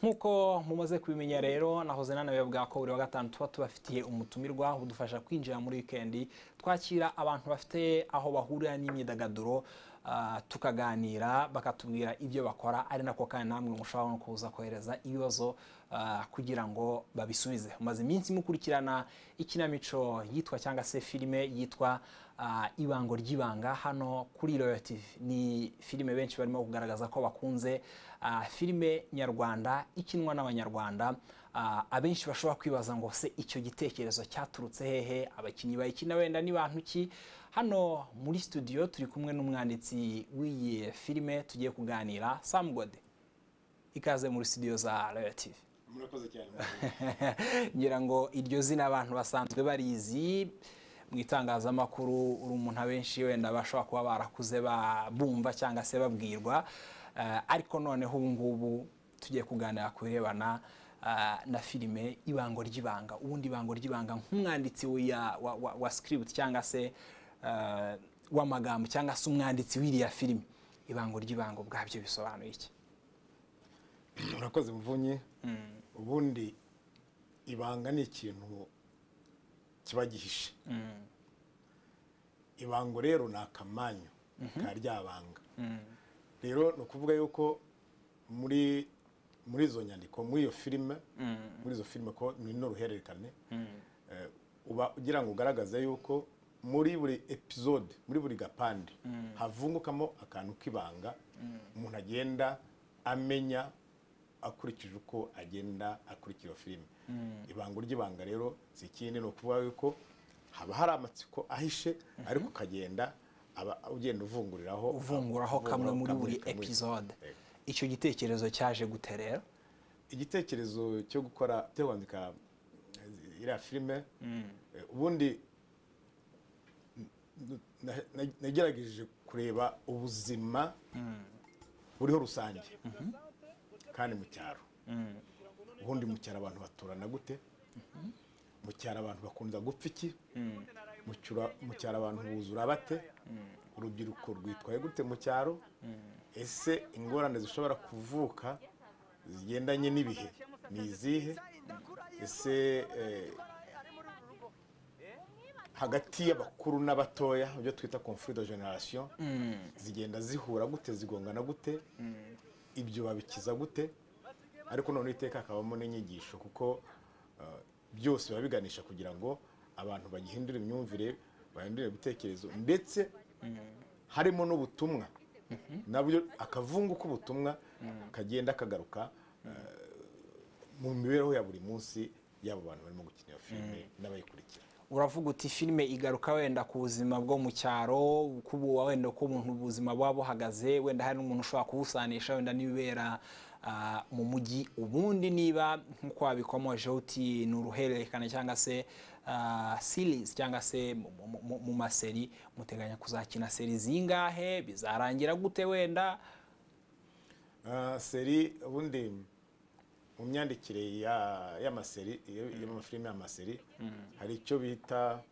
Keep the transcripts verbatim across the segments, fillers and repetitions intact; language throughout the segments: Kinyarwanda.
Nkuko mumaze kubimenya rero nahoze nanabebwa ko buri wa gatanu tuba tubafitiye umutumirwa udufasha kwinjira muri weekend twakira abantu bafite aho bahurira n'imyidagaduro uh, tukaganira bakatubwira ibyo bakora ari nako kandi namwe mushobora no kuza kohereza ibibazo uh, kugira ngo babisubize. Umaze iminsi mukurikirana ikinamico yitwa cyangwa se filime yitwa uh, Ibango ry'ibanga hano kuri RoyalTV. Ni filime benshi barimo kugaragaza ko bakunze uh, filime nyarwanda ikinwa n'abanyarwanda. Uh, abenshi bashobora kwibaza ngo se icyo gitekerezo cyaturutse hehe, abakinyi bayikina wenda ni bantu ki. Hano muri studio turi kumwe n'umwanditsi w'iyi filime tugiye kuganira, Sam Gode. Ikaze muri studio za RoyalTV. Murakoze cyane. Ngira ngo iryo zina abantu basanzwe barizi mu itangazamakuru, uri umuntu abenshi wenda bashobora kuba barakuze babumva cyangwa se babwirwa, uh, ariko noneho ubu ngubu tugiye kuganira kurebana uh, na filime Ibango ry'ibanga. Ubundi Ibango ry'ibanga nk'umwanditsi wa, wa, wa, wa script cyangwa se uh, w'amagambo cyangwa se umwanditsi w'iriya filime, Ibango ry'ibanga bwabyo bisobanuye iki? Murakoze muvunyi. Mm. Ubundi ibanga ni ikintu kiba gihishe. Mm. Ibango rero ni akamanyu mm -hmm. ka ryabanga. Mm. Rero no kuvuga yuko muri muri zo nyandiko muri iyo filime mm. muri zo filime ko ni no ruhererekane mm. uh, uba ugira ngo ugaragaze yuko muri buri episode muri buri gapande mm. havungukamo akantu k'ibanga umuntu mm. agenda amenya akurikije uko agenda akurikira filime. Mm. Ibango ry'ibanga rero zikindi no kuvuga yuko haba hari amatsiko ahishe mm -hmm. ariko kagenda aba ugenda uvunguriraho uvunguraho kamwe muri buri episode. Icyo gitekerezo cyaje guterera, igitekerezo cyo gukora cyo kwandika iriya filime mm. ubundi nagerageje kureba ubuzima mm. buriho rusange mm -hmm. kandi mu cyaro. Mm. Ubundi mu cyaro abantu baturana gute? Mm -hmm. Mu cyaro abantu bakunda gupfa iki? Mm. Mu cyaro mu cyaro abantu buzura bate? Mm. Urubyiruko rwitwaye gute mu cyaro? Mm. Ese ingorane zishobora kuvuka zigendanye n'ibihe ni izihe? Ese eh, hagati y'abakuru n'abatoya byo twita conflit de generation mm. zigenda zihura gute, zigongana gute? Mm. Ibyo babikiza gute? Ariko none iteka akabamo n'inyigisho kuko uh, byose babiganisha kugira ngo abantu bagihindura imyumvire, bahindure ibitekerezo ndetse mm. harimo n'ubutumwa mm -hmm. nabyo akavungu k'ubutumwa mm. kagenda kagaruka uh, mu mibereho ya buri munsi y'abo bantu barimo gukinira filime mm. n'abayikurikira. Uravuga uti filime igaruka wenda ku buzima bwo mu cyaro, kubuwa wenda ko umuntu ubuzima bwa buhagaze, wenda hari n'umuntu ushobora kubusanisha wenda n'ibibera uh, mu mujyi. Ubundi niba nkuko wabikomoje uti ni uruhererekane cyangwa se uh, series cyangwa se mu maseri, muteganya kuzakina seri zingahe, bizarangira gute wenda? Uh, seri ubundi mu myandikire ya y'amaseri y'amafilime y'amaseri mm. hari icyo bita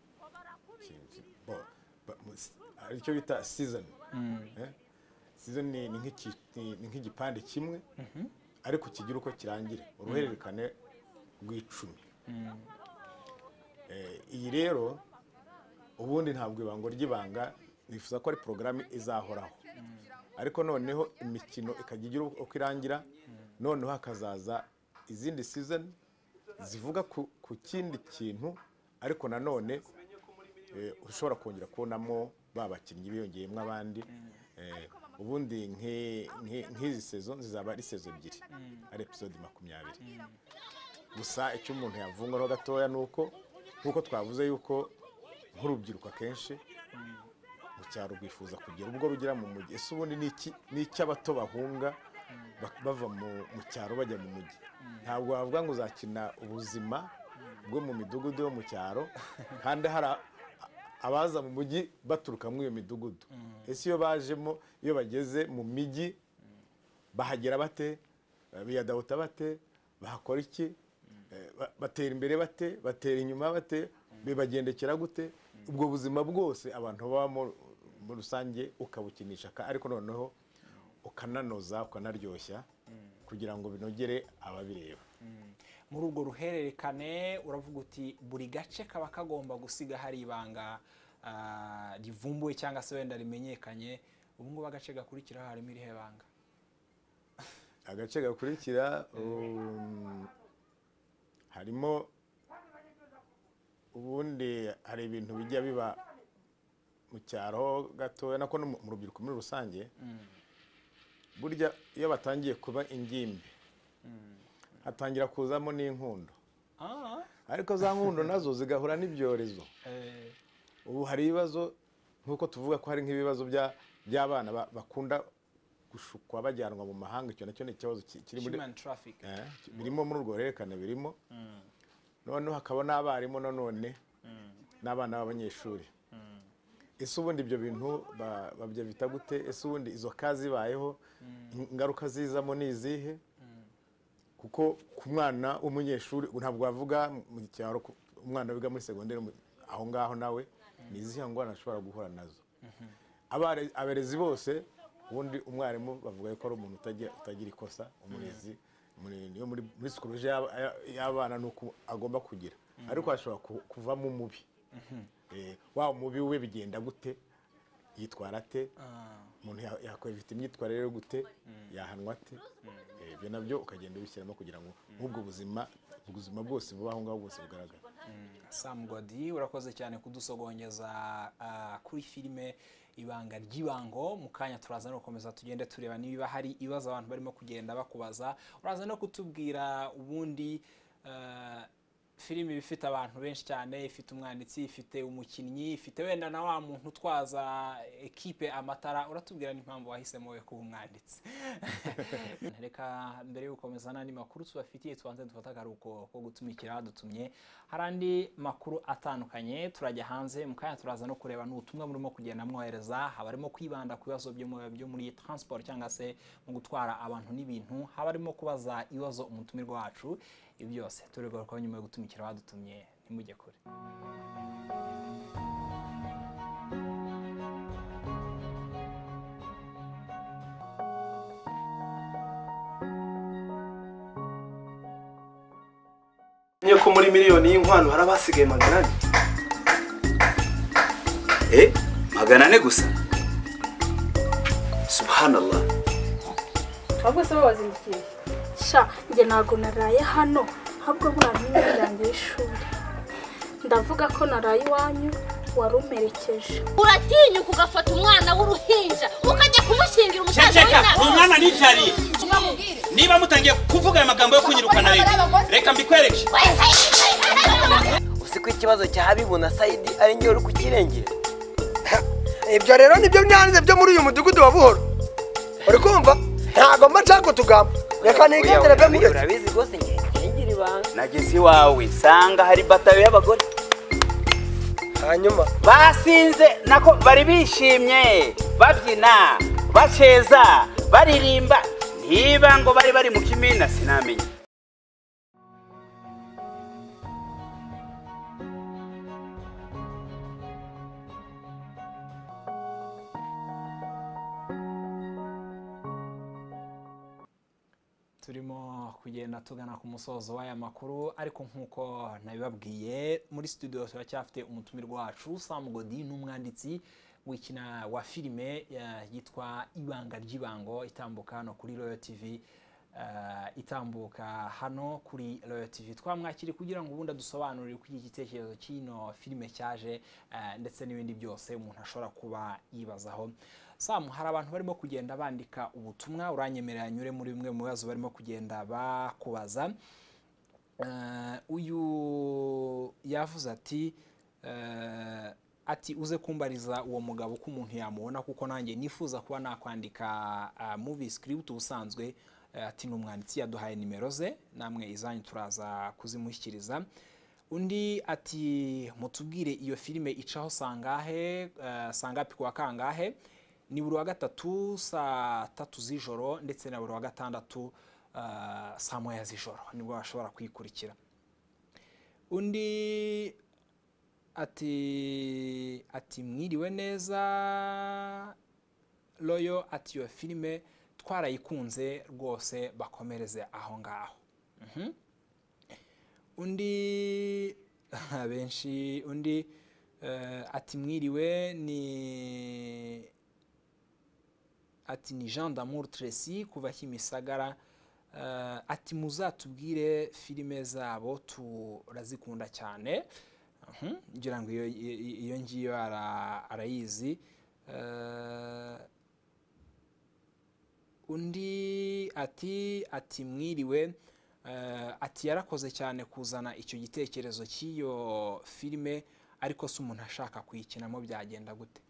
hari icyo bita season mm. eh? Season ni nk'iki ni nk'igipande kimwe mm -hmm. ariko kigira uko kirangira uruhererekane rw'icumi. Mm. Eh, iyi rero ubundi ntabwo Ibango ry'ibanga nifuza ko ari programme izahoraho mm. ariko noneho imikino ikagira uko irangira mm. noneho hakazaza izindi season zivuga ku, ku kindi kintu ariko nanone eh, ushobora kongera kubonamo babakinnyi biyongeyemo abandi mm. eh, ubundi nk'izi saison zizaba ari saison ebyiri mm. ari episode makumyabiri mm. gusa icyo umuntu yavunguraho gatoya nuko nkuko twavuze yuko nk'urubyiruko akenshi mm. mu cyaro rwifuza kugira ubwo rugira mu mujyi. Ese ubundi niki n'icy'abato bahunga bava mu cyaro bajya mu mujyi? Ntabwo bavuga ngo uzakina ubuzima bwo mu midugudu yo mu cyaro kandi hari abaza mu mujyi baturuka muri iyo midugudu. Ese iyo bajemo iyo bageze mu mijyi bahagera bate, biyadahuta bate, bahakora iki, batera imbere bate, batera inyuma bate, bibagendekera gute? Ubwo buzima bwose abantu babamo muri rusange ukabukinisha ariko noneho ukananoza ukanaryoshya kugira ngo binogere ababireba. Muri urwo ruhererekane uravuga uti buri gace kaba kagomba gusiga hari ibanga rivumbuwe cyangwa se wenda rimenyekanye. Ubu ngubu agace gakurikira harimo irihe banga? Agace gakurikira harimo ubundi hari ibintu bijya biba mu cyaro gatoya nako no mu rubyiruko muri rusange. Burya iyo batangiye kuba ingimbi hatangira kuzamo n'inkundo, ariko za nkundo nazo zigahura n'ibyorezo. Ubu hari ibibazo nk'uko tuvuga ko hari nk'ibibazo by'abana bakunda gushukwa bajyanwa mu mahanga. Icyo nacyo ni ikibazo kiri muri birimo muri urwo ruhererekane birimo. Noneho hakaba n'abarimu nanone n'abana b'abanyeshuri. Ese ubundi ibyo bintu babyo bita gute? Ese ubundi izo kazi zibayeho ingaruka zizamo ni izihe? Kuko ku mwana w'umunyeshuri ntabwo bavuga mu cyaro umwana wiga muri segonderi aho ngaho nawe ni izihe ngorane ashobora guhura nazo. Abarezi bose ubundi umwarimu bavuga ko ari umuntu utagira ikosa. Umurezi niyo muri psychology y'abana nuko agomba kugira, ariko ashobora kuvamo umubi. Wa mubi we bigenda gute? Yitwara ate? Umuntu yakwifite imyitwarire yo gute? Yahanwa ate? Ibyo nabyo ukagenda ubishyiramo kugira ngo ubwo buzima ubuzima bwose bubaho ngaho bwose bugaragara. Sam Godi, urakoze cyane kudusogongeza kuri filime Ibanga ry'Ibango. Mu kanya turaza no gukomeza tugende tureba niba hari ibibazo abantu barimo kugenda bakubaza. Uraza no kutubwira ubundi filime bifite abantu benshi cyane, ifite umwanditsi, ifite umukinnyi, ifite wenda na wa muntu utwaza ekipe amatara. Uratubwira n'impamvu wahisemo we kuba umwanditsi. Reka mbere yo gukomeza n'andi makuru tubafitiye tubanze dufata akaruhuko ko gutumikira dutumye. Hari andi makuru atandukanye turajya hanze. Mu kanya turaza no kureba n'ubutumwa burimo kugenda mwohereza. Habarimo kwibanda ku bibazo byo muri transport cyangwa se mu gutwara abantu n'ibintu. Habarimo kubaza ibibazo umutumirwa wacu. Ibi byose turegaruka nyuma yo gutumikira badutumye. Ntimujye kure. Niyo ko muri miliyoni y'inkwano hari abasigaye magana ane. Eh, magana ane gusa? Subhanallah. Ahubwo se wazindukiye? Sha, njye ntago naraye hano, ahubwo buramye yanjye y'ishuri. Ndavuga ko naraye iwanyu warumerekeje. Uratinya kugafata umwana w'uruhinja ukajya kumushingira umusaza w'inama. Umwana nijari. Niba mutangiye kuvuga amagambo yo kunyirukana rero, reka mbikwereke. Usiko ikibazo cya Habibu na Saidi ari ngiye uri kukirengera. Ibyo rero nibyo byanze byo muri uyu mudugudu wa Buhoro. Uri kumva? Ntago machako tugamba. Reka nigendere be muri. Urabizi gose ngira ibanga. Nageze iwawe sanga hari batayo y'abagore. Hanyuma basinze nako bari bishimye, babyina, baceza, baririmba. Niba ngo bari bari mu kimina sinamenye. Turimo kugenda tugana ku musozo w'aya makuru, ariko nkuko nabibabwiye muri studio turacyafite umutumirwa wacu Sam Godi, n'umwanditsi w'ikina wa filime yitwa Ibanga ry'Ibango, itambuka hano kuri RoyalTV. Uh, itambuka hano kuri RoyalTV. Twamwakiri kugira ngo ubundi dusobanurire ku igitekerezo kino filime cyaje uh, ndetse n'ibindi byose umuntu ashobora kuba yibazaho. Sam, hari abantu barimo kugenda bandika ubutumwa, uranyemerera nyure muri bimwe mu bibazo barimo kugenda bakubaza. Uh, uyu yavuze ati uh, ati uze kumbariza uwo mugabo ko umuntu yamubona, kuko nanjye nifuza kuba nakwandika uh, movie script ubusanzwe. Ati n'umwanditsi yaduhaye nimero ze, namwe izanyu turaza kuzimushyikiriza. Undi ati mutubwire iyo filime icaho sangahe, uh, sangapi kwa kangahe? Ni buri wa gatatu saa tatu z'ijoro ndetse na buri wa gatandatu uh, saa moya z'ijoro nibwo bashobora kwikurikira. Undi ati ati mwiriwe neza Royal, ati iyo filime twarayikunze rwose bakomereze aho ngaho. Undi benshi undi ati mwiriwe ni ati ni Jean d'Amour Tracy kuva Kimisagara. Ati muzatubwire filime zabo turazikunda cyane. Ngira ngo iyo ngiyo arayizi. Undi ati ati mwiriwe ati yarakoze cyane kuzana icyo gitekerezo cy'iyo filime ariko se umuntu ashaka kuyikinamo byagenda gute?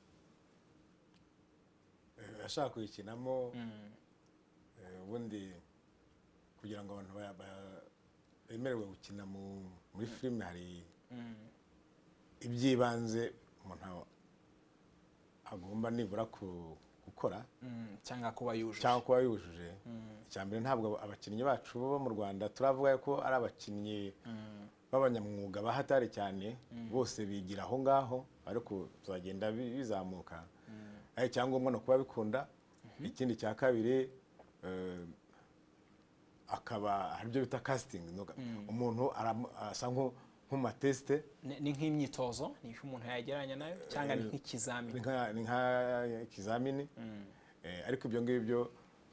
ashaka kuyikinamo ubundi kugira ngo abantu bemerewe gukina muri filime hari ibyibanze umuntu agomba nibura gukora cyangwa kuba yujuje cyangwa kuba yujuje. Icyambere ntabwo abakinnyi bacu bo mu Rwanda turavuga ko ari abakinnyi b'abanyamwuga bahatari cyane, bose bigira aho ngaho ariko tuzagenda bizamuka. Ari cyangombwa no kuba bikunda. Ikindi cya kabiri akaba haribyo bita casting, umuntu asa nko nk'uma test, ni nk'imyitozo, ni umuntu yageranya nayo cyangwa ni nk'ikizamini, ni nka ikizamini. Ariko ibyo ngibyo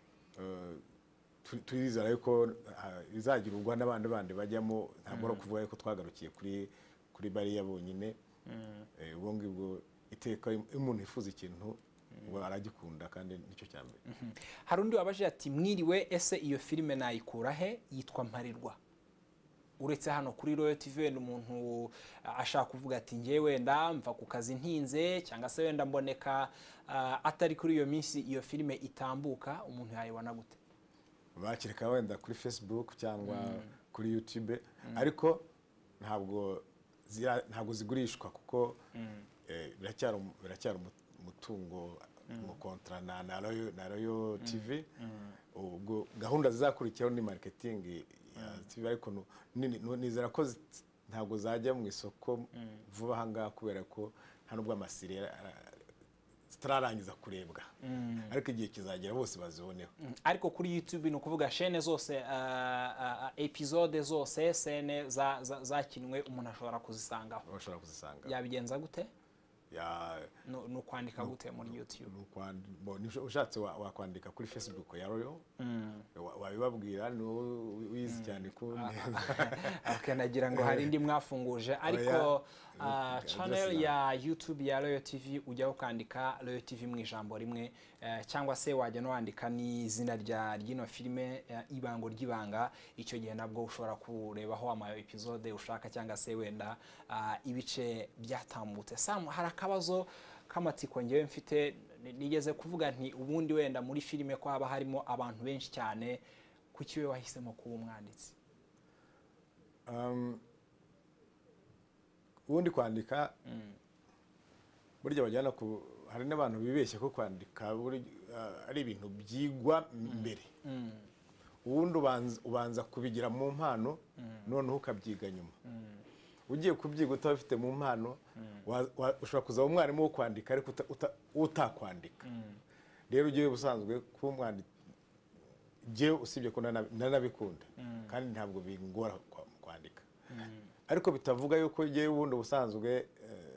turizera yuko bizagira ubwo n'abandi bandi bajyamo, ntabwo ari kuvuga ko twagarukiye kuri kuri bariya bonyine. Ubwo ngibwo iteka umuntu yifuza ikintu ngo aragikunda kandi nicyo cyambere. Hari undi wabaje ati mwiriwe, ese iyo filime nayikura he? Yitwa Mparirwa. Uretse hano kuri RoyalTV n'umuntu ashaka kuvuga ati ngiye wenda mva ku kazi ntinze cyangwa se wenda mboneka atari kuri iyo minsi iyo filime itambuka, umuntu yayibona gute? Bakireka wenda kuri Facebook cyangwa kuri YouTube, ariko ntabwo ntabwo zigurishwa kuko biracyari biracyari umutungo mu kontra na na RoyalTV. Ubwo gahunda zizakurikiraho ni marketing ya T V, ariko nizera ko ntabwo zajya mu isoko vuba hanga kubera ko nta nubwo amasire zitararangiza kurebwa, ariko igihe kizagera bose baziboneho. Ariko kuri YouTube ni ukuvuga chaîne zose, episode zose, scene zakinwe umuntu ashobora kuzisangaho. Ashobora kuzisanga. Yabigenza gute? Ya no kwandika gute muri YouTube? Ushatse wakwandika kuri Facebook ya Royal, wabibabwira no wizi cyane ko akanagira ngo hari indi mwafunguje, ariko channel ya YouTube ya RoyalTV ujya ukandika RoyalTV mu ijambo rimwe, cyangwa se wajya no wandika ni izina rya ryino filime Ibango ry'ibanga. Icyo gihe nabwo ushobora kurebaho ama episode ushaka cyangwa se wenda ibice byatambutse. Sam, hari akabazo kamatsiko ngewe mfite, nigeze kuvuga nti ubundi wenda muri filime ko haba harimo abantu benshi cyane, kuki we wahisemo kuba umwanditsi? Um, ubundi kwandika burya bajyana ku, hari n'abantu bibeshye ko kwandika ari ibintu byigwa mbere. Ubundi ubanza kubigira mu mpano, noneho ukabyiga nyuma. Ugiye kubyiga utabifite mu mpano, ushobora kuzaba umwarimu wo kwandika ariko utakwandika. Rero ugiye busanzwe kuba umwanditsi, je usibye ko nanabikunda kandi ntabwo bingora kwandika, ariko bitavuga yuko je ubundi busanzwe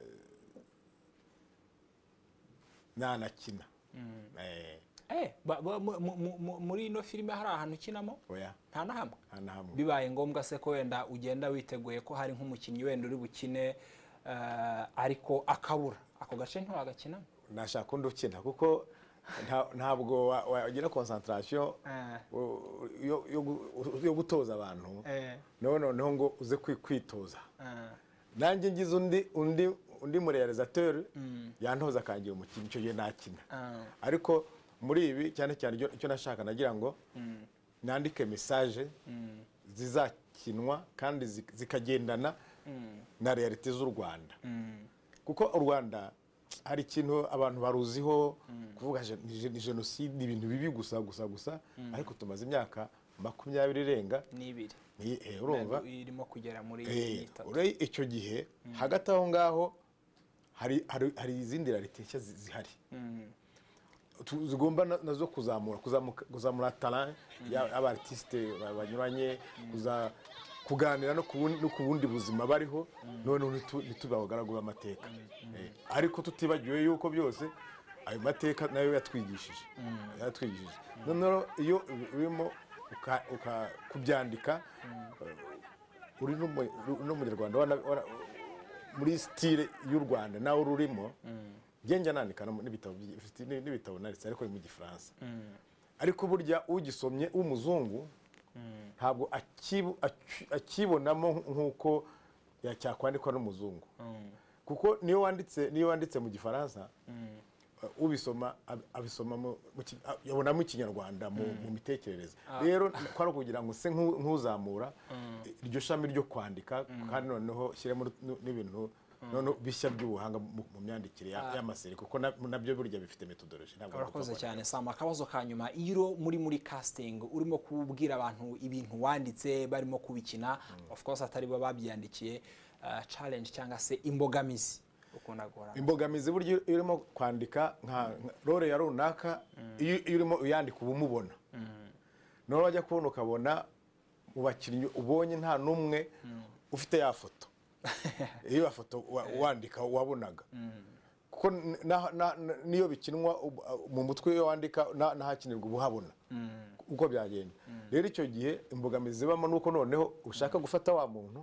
nanakina. Eh, muri ino filime hari ahantu ukinamo? Oya, nta na hamwe. nta na hamwe. Bibaye ngombwa se ko wenda ugenda witeguye ko hari nk'umukinnyi wenda uri bukine ariko akabura, ako gace ntiwagakinamo? Nashaka undi ukina kuko ntabwo wagira concentration yo gutoza abantu, noneho ngo uze kwitoza. Nanjye ngize undi undi undi mu realisateur yantoza akangira umukinnyi, icyo gihe nakina. Ariko muri ibi cyane cyane icyo nashaka nagira ngo nandike message zizakinwa kandi zikagendana na realite z'u Rwanda, kuko u Rwanda hari ikintu abantu baruziho kuvuga ni genocide, ibintu bibi gusa gusa gusa, ariko tumaze imyaka makumyabiri irenga n'ibiri urumva irimo kugera muri itatu. Uri icyo gihe hagati aho ngaho hari hari izindi realite nshya zihari. zigomba nazo kuzamura kuzamura talent y'abartiste banyuranye kuza kuganira no ku bundi buzima bariho none ntitubagaragura amateka ariko tutibagiwe yuko byose ayo mateka nayo yatwigishije yatwigishije none iyo urimo kubyandika uri n'umunyarwanda muri style y'u Rwanda nawe ururimo genja nandika n'ibitabo n'ibitabo naritse ariko mu gifaransa ariko burya ugisomye umuzungu ntabwo akibonamo nkuko yacyakwandikwa n'umuzungu kuko niyo wanditse niyo wanditse mu gifaransa ubisoma abisoma yabonamo ikinyarwanda mu mitekerereze rero kwaro kugira ngo se nkuzamura iryo shami ryo kwandika kandi noneho shyiremo n'ibintu none bishya by'ubuhanga mu myandikire y'amaseri kuko nabyo burya bifite methodology ntabwo urakoze cyane Sam akabazo kanyuma iyo muri muri casting urimo kubwira abantu ibintu wanditse barimo kubikina of course atari bo babyandikiye challenge cyangwa se imbogamizi ukunda gora imbogamizi buryo urimo kwandika nka role ya runaka iyo urimo uyandika ubumubona no wajya kubona ukabona mu bakinnyi ubonye nta numwe ufite ya foto iyo bafoto wandika wabonaga kuko niyo bikinwa mu mutwe yo wandika nahakinirwa ubuhabona uko byagenda rero icyo gihe imbogamizi bamo nuko noneho ushaka gufata wa muntu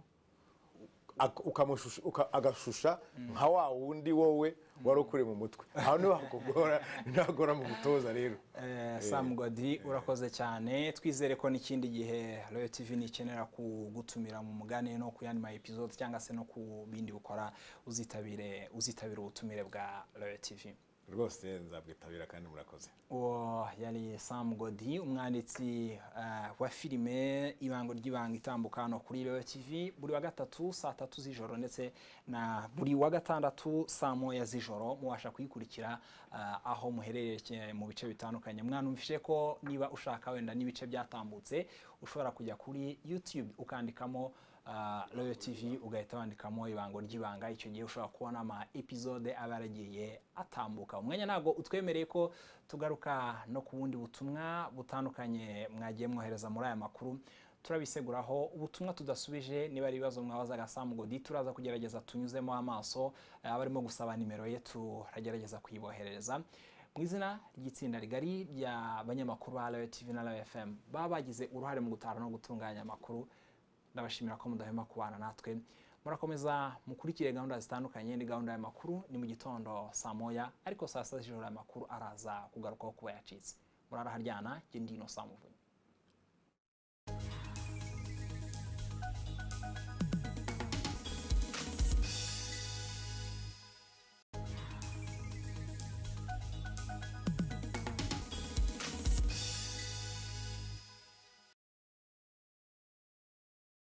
ukamushusha agashusha nka wa wundi wowe warokure mu mutwe aho niho hakugora ntagora mu gutoza rero Sam Godi urakoze cyane twizere ko n'ikindi gihe RoyalTV nikenera kugutumira mu mugane no kuyandi ma episode cyangwa se no ku bindi ukora uzitabire uzitabira ubutumire bwa RoyalTV rwose nzabwitabira kandi murakoze uwo yari Sam Godi umwanditsi wa filime ibango ry'ibanga itambuka no kuri RoyalTV buri wa gatatu saa tatu z'ijoro ndetse na buri wa gatandatu saa moya z'ijoro mubasha kuyikurikira aho muherereye mu bice bitandukanye mwanumvishe ko niba ushaka wenda n'ibice byatambutse ushobora kujya kuri YouTube ukandikamo RoyalTV ugahita wandikamo ibango ry'ibanga icyo gihe ushobora kubona ama episode abaragiye atambuka umwanya nago utwemereye ko tugaruka no ku bundi butumwa butandukanye mwagiye mwohereza muri aya makuru turabiseguraho ubutumwa tudasubije niba ari ibibazo mwabazaga Sam Godi turaza kugerageza tunyuzemo amaso abarimo gusaba nimero ye turagerageza kuyiboherereza mu izina ry'itsinda rigari ry'abanyamakuru ba RoyalTV na Royal F M baba bagize uruhare mu gutara no gutunganya amakuru ndabashimira ko mudahema kubana natwe murakomeza mukurikire gahunda zitandukanye ni gahunda y'amakuru ni mu gitondo saa moya ariko saa sita z'ijoro y'amakuru araza kugarukaho kuba yacitse murara haryana je ndino Sam